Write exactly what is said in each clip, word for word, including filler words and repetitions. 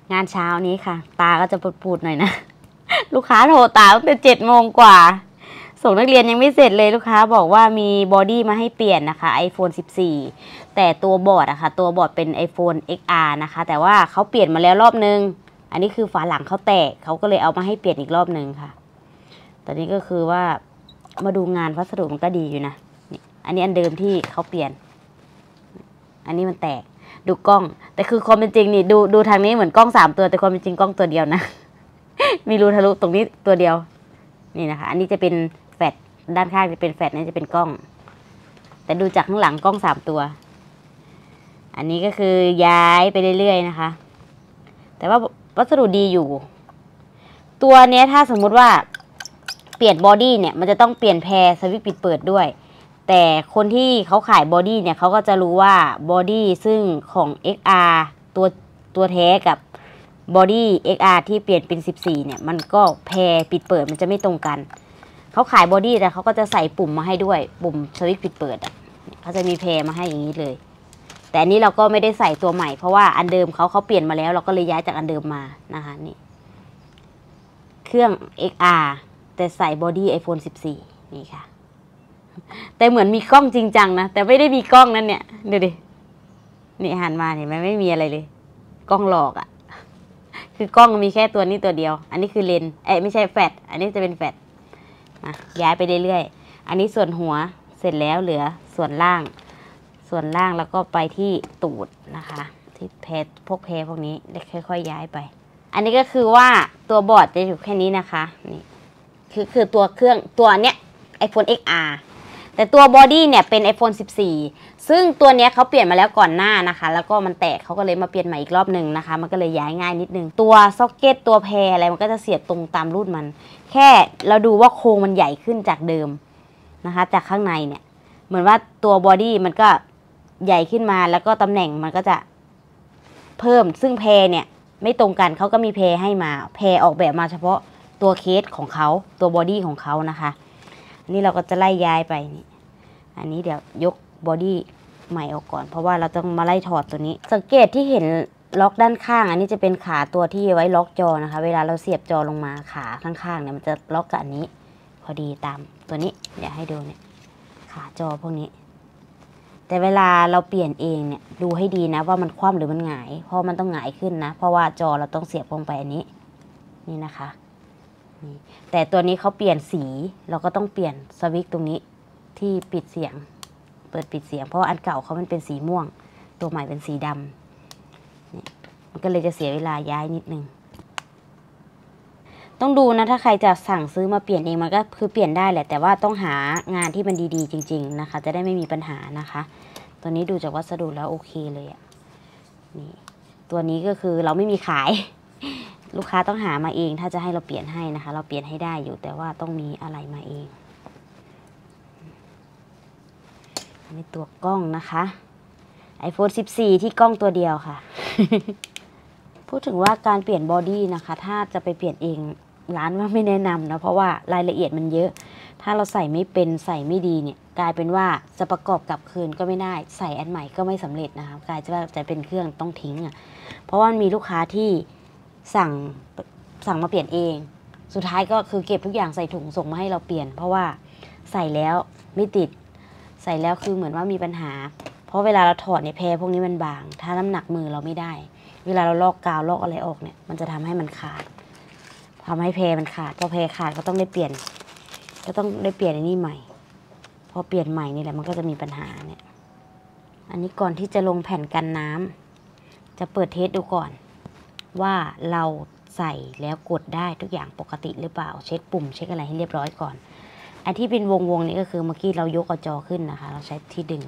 งานเช้านี้ค่ะตาก็จะปูดๆหน่อยนะ ลูกค้าโทรตามตั้งแต่เจ็ดโมงกว่าส่งนักเรียนยังไม่เสร็จเลยลูกค้าบอกว่ามีบอดี้มาให้เปลี่ยนนะคะ ไอโฟน สิบสี่ แต่ตัวบอร์ดอะค่ะตัวบอร์ดเป็น ไอโฟน เอ็กซ์ อาร์ นะคะแต่ว่าเขาเปลี่ยนมาแล้วรอบนึงอันนี้คือฝาหลังเขาแตกเขาก็เลยเอามาให้เปลี่ยนอีกรอบนึงค่ะตอนนี้ก็คือว่ามาดูงานพัสดุมันก็ดีอยู่นะนี่อันนี้อันเดิมที่เขาเปลี่ยนอันนี้มันแตกดูกล้องแต่คือความเป็นจริงนี่ดูดูทางนี้เหมือนกล้องสามตัวแต่ความเป็นจริงกล้องตัวเดียวนะ มีรูทะลุตรงนี้ตัวเดียวนี่นะคะอันนี้จะเป็นแฟลชด้านข้างจะเป็นแฟลชนี่จะเป็นกล้องแต่ดูจากข้างหลังกล้องสามตัวอันนี้ก็คือย้ายไปเรื่อยๆนะคะแต่ว่าวัสดุดีอยู่ตัวเนี้ยถ้าสมมุติว่าเปลี่ยนบอดี้เนี่ยมันจะต้องเปลี่ยนแพรสวิตช์ปิดเปิดด้วยแต่คนที่เขาขายบอดี้เนี่ยเขาก็จะรู้ว่าบอดี้ซึ่งของ เอ็กซ์ อาร์ ตัวตัวแท้กับบอดี้ เอ็กซ์ อาร์ ที่เปลี่ยนเป็นสิบสี่เนี่ยมันก็แพรปิดเปิดมันจะไม่ตรงกันเขาขายบอดี้แต่เขาก็จะใส่ปุ่มมาให้ด้วยปุ่มสวิตช์ปิดเปิดอ่ะเขาจะมีแพรมาให้อย่างนี้เลยแต่อันนี้เราก็ไม่ได้ใส่ตัวใหม่เพราะว่าอันเดิมเขาเขาเปลี่ยนมาแล้วเราก็เลยย้ายจากอันเดิมมานะคะนี่เครื่อง เอ็กซ์ อาร์ แต่ใส่บอดี้ ไอโฟน สิบสี่ นี่ค่ะแต่เหมือนมีกล้องจริงจังนะแต่ไม่ได้มีกล้องนั่นเนี่ยดูดินี่หันมาเห็นไหมไม่มีอะไรเลยกล้องหลอกอ่ะคือกล้องมีแค่ตัวนี้ตัวเดียวอันนี้คือเลนส์เอ้ไม่ใช่แฟลชอันนี้จะเป็นแฟลชมาย้ายไปเรื่อยๆอันนี้ส่วนหัวเสร็จแล้วเหลือส่วนล่างส่วนล่างแล้วก็ไปที่ตูดนะคะที่แพรพวกแพรพวกนี้ได้ค่อยๆย้ายไปอันนี้ก็คือว่าตัวบอร์ดจะอยู่แค่นี้นะคะนี่คือคือตัวเครื่องตัวเนี้ย ไอโฟน เอ็กซ์ อาร์ แต่ตัวบอดี้เนี่ยเป็น ไอโฟน สิบสี่ ซึ่งตัวเนี้ยเขาเปลี่ยนมาแล้วก่อนหน้านะคะแล้วก็มันแตกเขาก็เลยมาเปลี่ยนใหม่อีกรอบหนึ่งนะคะมันก็เลยย้ายง่ายนิดนึงตัวซ็อกเก็ตตัวแพรอะไรมันก็จะเสียบตรงตามรุ่นมันแค่เราดูว่าโครงมันใหญ่ขึ้นจากเดิมนะคะจากข้างในเนี่ยเหมือนว่าตัวบอดี้มันก็ใหญ่ขึ้นมาแล้วก็ตำแหน่งมันก็จะเพิ่มซึ่งแพรเนี่ยไม่ตรงกันเขาก็มีแพรให้มาแพรออกแบบมาเฉพาะตัวเคสของเขาตัวบอดี้ของเขานะคะอันนี้เราก็จะไล่ย้ายไปนี่อันนี้เดี๋ยวยกบอดี้ใหม่ออกก่อนเพราะว่าเราต้องมาไล่ถอดตัวนี้สังเกตที่เห็นล็อกด้านข้างอันนี้จะเป็นขาตัวที่ไว้ล็อกจอนะคะเวลาเราเสียบจอลงมาขาข้างๆเนี่ยมันจะล็อกกับอันนี้พอดีตามตัวนี้เดี๋ยวให้ดูเนี่ยขาจอพวกนี้แต่เวลาเราเปลี่ยนเองเนี่ยดูให้ดีนะว่ามันคว่ำหรือมันหงายเพราะมันต้องหงายขึ้นนะเพราะว่าจอเราต้องเสียบลงไปอันนี้นี่นะคะนี่แต่ตัวนี้เขาเปลี่ยนสีเราก็ต้องเปลี่ยนสวิตช์ตรงนี้ที่ปิดเสียงเปิดปิดเสียงเพราะอันเก่าเขามันเป็นสีม่วงตัวใหม่เป็นสีดำนี่มันก็เลยจะเสียเวลาย้ายนิดนึงต้องดูนะถ้าใครจะสั่งซื้อมาเปลี่ยนเองมันก็คือเปลี่ยนได้แหละแต่ว่าต้องหางานที่มันดีๆจริงๆนะคะจะได้ไม่มีปัญหานะคะตัวนี้ดูจากวัสดุแล้วโอเคเลยอ่ะนี่ตัวนี้ก็คือเราไม่มีขายลูกค้าต้องหามาเองถ้าจะให้เราเปลี่ยนให้นะคะเราเปลี่ยนให้ได้อยู่แต่ว่าต้องมีอะไรมาเองอันนี้ตัวกล้องนะคะ ไอโฟน สิบสี่ ที่กล้องตัวเดียวค่ะ พูดถึงว่าการเปลี่ยนบอดี้นะคะถ้าจะไปเปลี่ยนเองร้านว่าไม่แนะนำนะเพราะว่ารายละเอียดมันเยอะถ้าเราใส่ไม่เป็นใส่ไม่ดีเนี่ยกลายเป็นว่าจะประกอบกลับคืนก็ไม่ได้ใส่อันใหม่ก็ไม่สำเร็จนะคะกลายจะว่าจะเป็นเครื่องต้องทิ้งอ่ะเพราะว่ามีลูกค้าที่สั่งสั่งมาเปลี่ยนเองสุดท้ายก็คือเก็บทุกอย่างใส่ถุงส่งมาให้เราเปลี่ยนเพราะว่าใส่แล้วไม่ติดใส่แล้วคือเหมือนว่ามีปัญหาเพราะเวลาเราถอดเนี่ยแพรพวกนี้มันบางถ้าน้ำหนักมือเราไม่ได้เวลาเราลอกกาวลอกอะไรออกเนี่ยมันจะทำให้มันขาดทำให้แพรมันขาดพอแพรขาดก็ต้องได้เปลี่ยนก็ต้องได้เปลี่ยนอันนี้ใหม่พอเปลี่ยนใหม่นี่แหละมันก็จะมีปัญหาเนี่ยอันนี้ก่อนที่จะลงแผ่นกันน้ำจะเปิดเทสดูก่อนว่าเราใส่แล้วกดได้ทุกอย่างปกติหรือเปล่าเช็คปุ่มเช็คอะไรให้เรียบร้อยก่อนอันที่เป็นวงวงนี้ก็คือเมื่อกี้เรายกจอขึ้นนะคะเราใช้ที่ดึง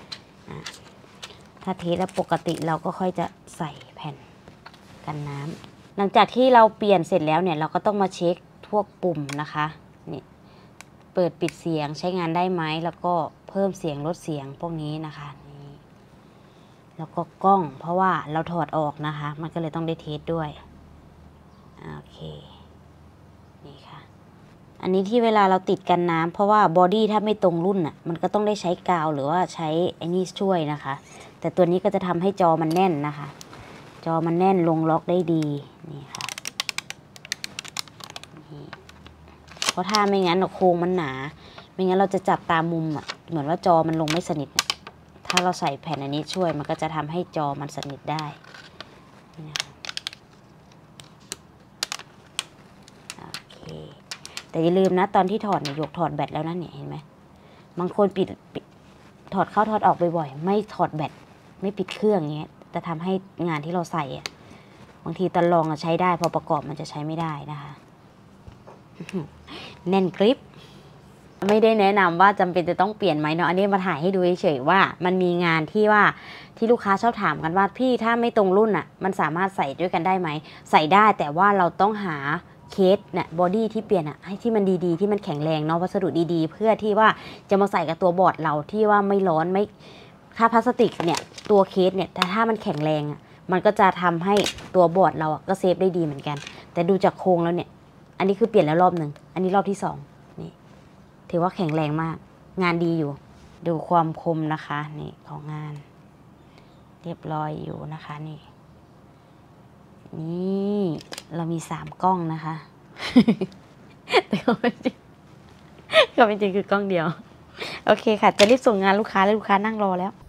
ถ้าเทสแล้วปกติเราก็ค่อยจะใส่แผ่นกันน้ำหลังจากที่เราเปลี่ยนเสร็จแล้วเนี่ยเราก็ต้องมาเช็คพวกปุ่มนะคะนี่เปิดปิดเสียงใช้งานได้ไหมแล้วก็เพิ่มเสียงลดเสียงพวกนี้นะคะนี่แล้วก็กล้องเพราะว่าเราถอดออกนะคะมันก็เลยต้องได้เทสด้วยโอเคนี่ค่ะอันนี้ที่เวลาเราติดกันน้ำเพราะว่าบอดี้ถ้าไม่ตรงรุ่นอ่ะมันก็ต้องได้ใช้กาวหรือว่าใช้ไอ้นี่ช่วยนะคะแต่ตัวนี้ก็จะทำให้จอมันแน่นนะคะจอมันแน่นลงล็อกได้ดีนี่ค่ะนี่เพราะถ้าไม่งั้นโครงมันหนาไม่งั้นเราจะจับตามมุมอ่ะเหมือนว่าจอมันลงไม่สนิทถ้าเราใส่แผ่นอันนี้ช่วยมันก็จะทำให้จอมันสนิทได้นี่นะคะโอเคแต่อย่าลืมนะตอนที่ถอดเนี่ยยกถอดแบตแล้วนะเนี่ยเห็นไหมบางคนปิดถอดเข้าถอดออกบ่อยๆไม่ถอดแบตไม่ปิดเครื่องเงี้ยจะทำให้งานที่เราใส่อะบางทีตอนลองใช้ได้พอประกอบมันจะใช้ไม่ได้นะคะแน่นกริปไม่ได้แนะนำว่าจำเป็นจะต้องเปลี่ยนไหมเนาะอันนี้มาถ่ายให้ดูเฉยๆว่ามันมีงานที่ว่าที่ลูกค้าชอบถามกันว่าพี่ถ้าไม่ตรงรุ่นอ่ะมันสามารถใส่ด้วยกันได้ไหมใส่ได้แต่ว่าเราต้องหาเคสเนี่ยบอดี้ที่เปลี่ยนอ่ะให้ที่มันดีๆที่มันแข็งแรงเนาะวัสดุดีๆเพื่อที่ว่าจะมาใส่กับตัวบอร์ดเราที่ว่าไม่ร้อนไม่ถ้าพลาสติกเนี่ยตัวเคสเนี่ยแต่ถ้ามันแข็งแรงอ่ะมันก็จะทำให้ตัวบอร์ดเราอ่ะก็เซฟได้ดีเหมือนกันแต่ดูจากโครงแล้วเนี่ยอันนี้คือเปลี่ยนแล้วรอบหนึ่งอันนี้รอบที่สองนี่ถือว่าแข็งแรงมากงานดีอยู่ดูความคมนะคะนี่ของงานเรียบร้อยอยู่นะคะนี่นี่เรามีสามกล้องนะคะ แต่ก็ไม่จริงก็ไม่จริงคือกล้องเดียวโอเคค่ะจะรีบส่งงานลูกค้าแล้วลูกค้านั่งรอแล้ว